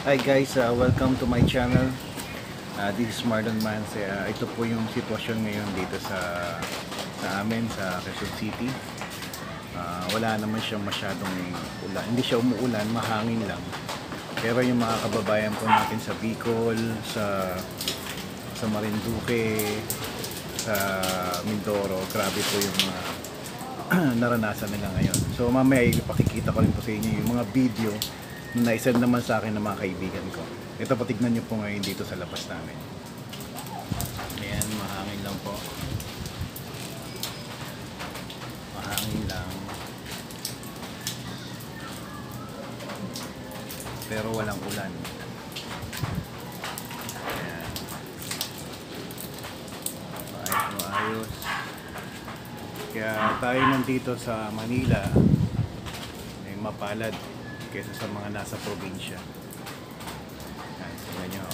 Hi guys, welcome to my channel. This is Marlon Mans. Ito po yung sitwasyon ngayon dito sa amin sa Quezon City. Wala naman siyang masyadong ulan. Hindi siya umuulan, mahangin lang. Pero yung mga kababayan po natin sa Bicol, sa Marinduque, sa Mindoro, grabe po yung mga naranasan nila ngayon. So mamaya ipakikita ko rin po sa inyo yung mga video na naisend naman sa akin ng mga kaibigan ko. Ito po, tignan nyo po ngayon dito sa labas namin. Ayan, mahangin lang po. Mahangin lang. Pero walang ulan. Ayan. Maayos. Kaya tayo nandito sa Manila ay mapalad kaysa sa mga nasa probinsya. Yan, tingnan nyo.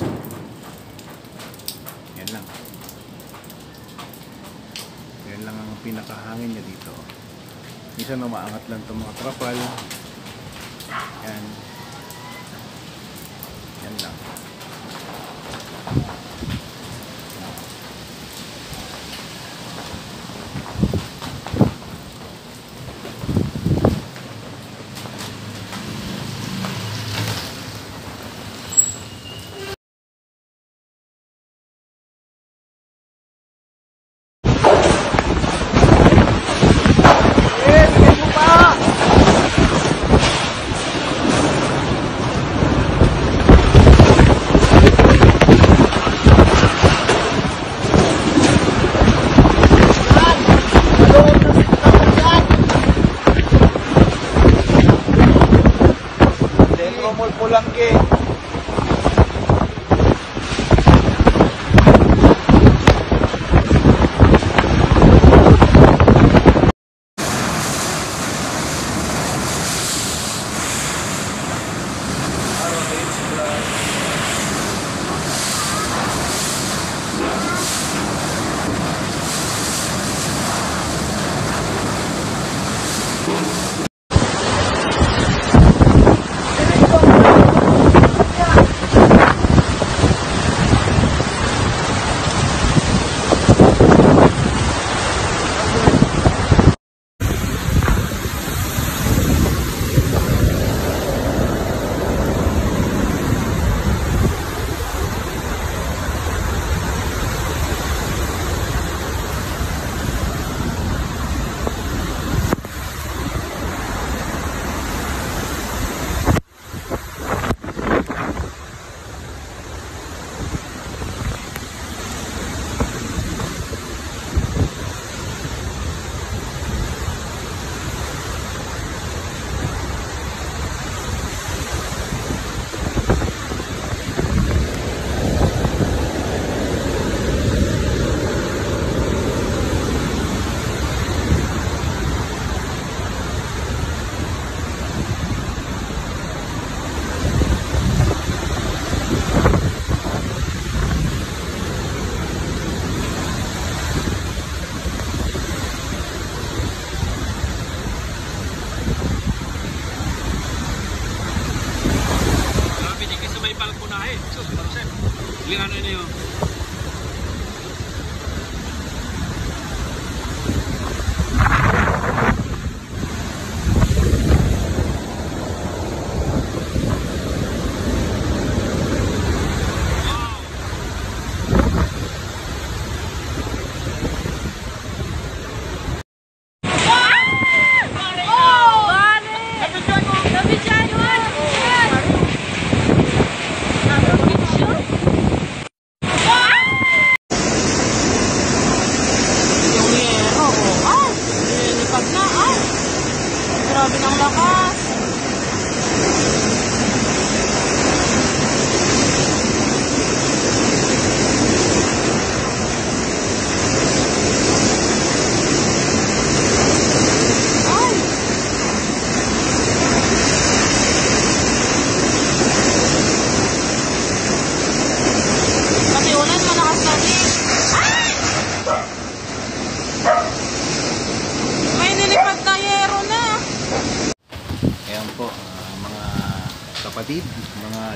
Yan lang. Yan lang ang pinakahangin niya dito. Minsan umaangat lang itong mga trapal. Yan. Yan lang.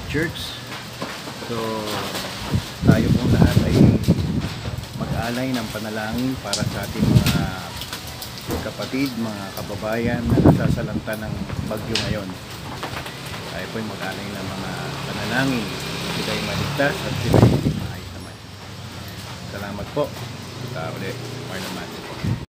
Church. So tayo pong lahat ay mag-alay ng panalangin para sa ating mga kapatid, mga kababayan na nasasalanta ng bagyo ngayon. Tayo po ay mag-alay ng mga panalangin. Sila ay maligtas at sila ay maayos naman. Salamat po. Sa uli, Marlon Manse po.